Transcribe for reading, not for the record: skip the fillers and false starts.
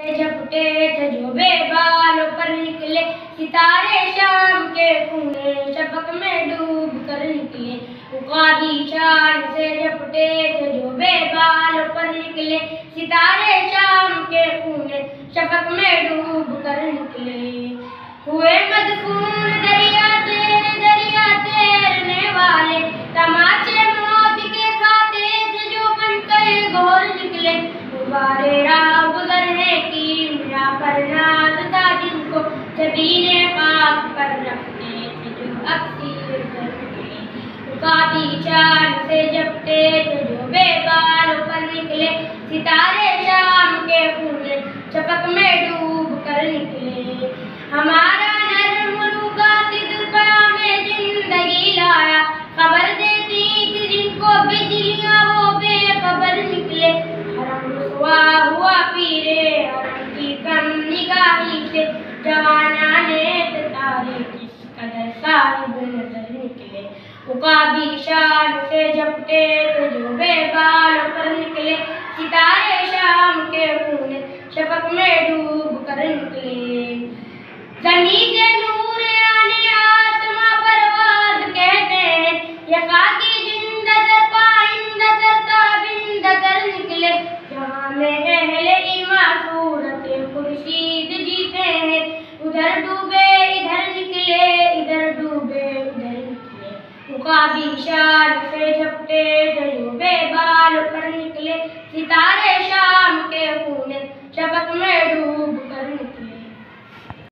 झपटे थे जो बेबालों पर निकले सितारे शाम के खूने शफक में डूब कर निकले। उकाबी शान से झपटे थे जो बेबालों पर निकले सितारे शाम के खूने शफक में डूब कर निकले। हुए मदफून दरिया तैरने वाले तमाचे मौत के खाते थे जो बनकर घोर निकले। गुब्बारे राह गुजरने की मेरा पर नाज था जिनको जबीने खाक पर रखते थे जो अक्सीर कर निकले। उकाबी शान से झपटे थे जो बेबालों पर निकले सितारे शाम के खूने शफक में डूब कर निकले। हमारा नर्म रूखा सिद्ध में जिंदगी लाया खबर देती थी जिनको बिजलियां वो बेखबर निकले। हरम रुसवा हुआ पीरे हरम की कम निगाही से जवाना ने तारे किस कदर साहिब नजर निकले। उकाबी शान से झपटे थे जो बेबालों पर निकले सितारे शाम के खूने शफक में डूब कर निकले। ज़मीन से नूर आने आसमां परवाज़ कहते हैं ये खाकी जिंदा दर पाइंदा दर ताबिंदा दर निकले। जहाँ में अहले ईमान सूरत खुर्शीद जीते हैं उधर डूबे इधर निकले इधर डूबे उधर निकले। उकाबी शान से झपटे थे जो बेबालों पर निकले सितारे शाम के खूने शफक में डूब कर निकले।